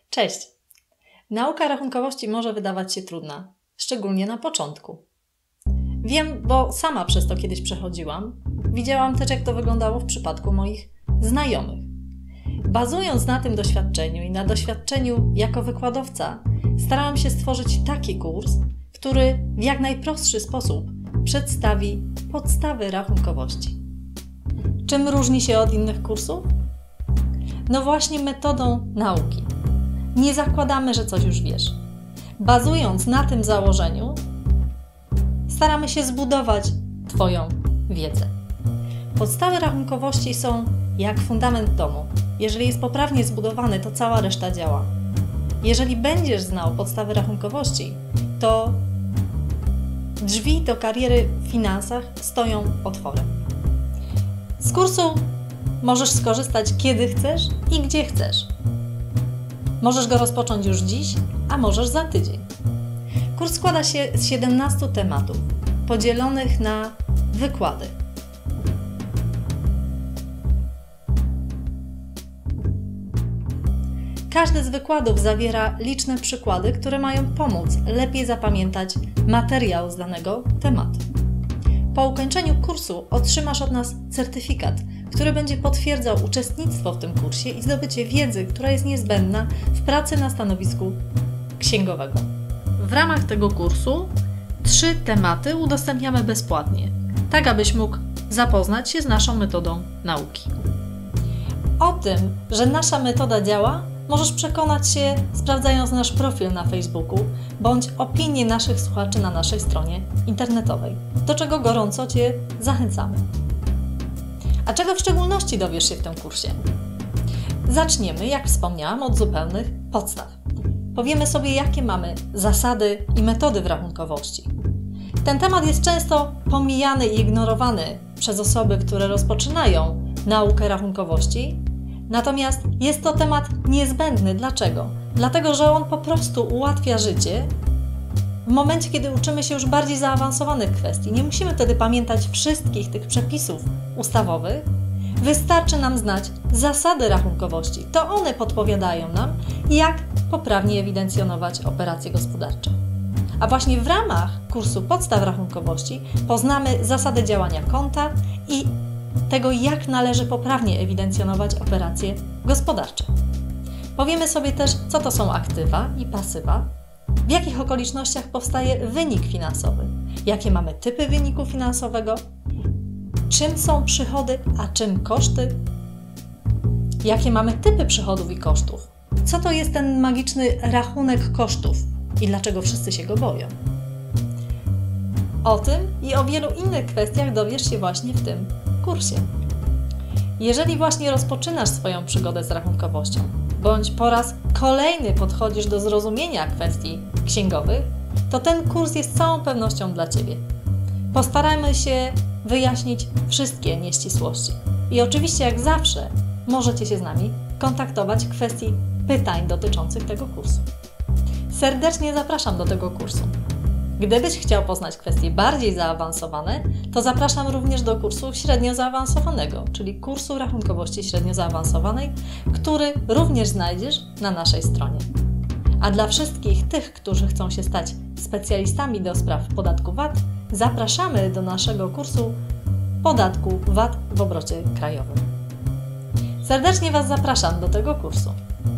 Cześć! Nauka rachunkowości może wydawać się trudna, szczególnie na początku. Wiem, bo sama przez to kiedyś przechodziłam. Widziałam też, jak to wyglądało w przypadku moich znajomych. Bazując na tym doświadczeniu i na doświadczeniu jako wykładowca, starałam się stworzyć taki kurs, który w jak najprostszy sposób przedstawi podstawy rachunkowości. Czym różni się od innych kursów? No właśnie metodą nauki. Nie zakładamy, że coś już wiesz. Bazując na tym założeniu, staramy się zbudować Twoją wiedzę. Podstawy rachunkowości są jak fundament domu. Jeżeli jest poprawnie zbudowany, to cała reszta działa. Jeżeli będziesz znał podstawy rachunkowości, to drzwi do kariery w finansach stoją otworem. Z kursu możesz skorzystać kiedy chcesz i gdzie chcesz. Możesz go rozpocząć już dziś, a możesz za tydzień. Kurs składa się z 17 tematów, podzielonych na wykłady. Każdy z wykładów zawiera liczne przykłady, które mają pomóc lepiej zapamiętać materiał z danego tematu. Po ukończeniu kursu otrzymasz od nas certyfikat, który będzie potwierdzał uczestnictwo w tym kursie i zdobycie wiedzy, która jest niezbędna w pracy na stanowisku księgowego. W ramach tego kursu 3 tematy udostępniamy bezpłatnie, tak abyś mógł zapoznać się z naszą metodą nauki. O tym, że nasza metoda działa, możesz przekonać się sprawdzając nasz profil na Facebooku bądź opinie naszych słuchaczy na naszej stronie internetowej, do czego gorąco Cię zachęcamy. A czego w szczególności dowiesz się w tym kursie? Zaczniemy, jak wspomniałam, od zupełnych podstaw. Powiemy sobie, jakie mamy zasady i metody w rachunkowości. Ten temat jest często pomijany i ignorowany przez osoby, które rozpoczynają naukę rachunkowości. Natomiast jest to temat niezbędny. Dlaczego? Dlatego, że on po prostu ułatwia życie w momencie, kiedy uczymy się już bardziej zaawansowanych kwestii. Nie musimy wtedy pamiętać wszystkich tych przepisów ustawowych. Wystarczy nam znać zasady rachunkowości. To one podpowiadają nam, jak poprawnie ewidencjonować operacje gospodarcze. A właśnie w ramach kursu podstaw rachunkowości poznamy zasady działania konta i tego, jak należy poprawnie ewidencjonować operacje gospodarcze. Powiemy sobie też, co to są aktywa i pasywa, w jakich okolicznościach powstaje wynik finansowy, jakie mamy typy wyniku finansowego, czym są przychody, a czym koszty, jakie mamy typy przychodów i kosztów, co to jest ten magiczny rachunek kosztów i dlaczego wszyscy się go boją. O tym i o wielu innych kwestiach dowiesz się właśnie w tym kursie. Jeżeli właśnie rozpoczynasz swoją przygodę z rachunkowością, bądź po raz kolejny podchodzisz do zrozumienia kwestii księgowych, to ten kurs jest z całą pewnością dla Ciebie. Postaramy się wyjaśnić wszystkie nieścisłości. I oczywiście, jak zawsze, możecie się z nami kontaktować w kwestii pytań dotyczących tego kursu. Serdecznie zapraszam do tego kursu. Gdybyś chciał poznać kwestie bardziej zaawansowane, to zapraszam również do kursu średnio zaawansowanego, czyli kursu rachunkowości średnio zaawansowanej, który również znajdziesz na naszej stronie. A dla wszystkich tych, którzy chcą się stać specjalistami do spraw podatku VAT, zapraszamy do naszego kursu podatku VAT w obrocie krajowym. Serdecznie Was zapraszam do tego kursu.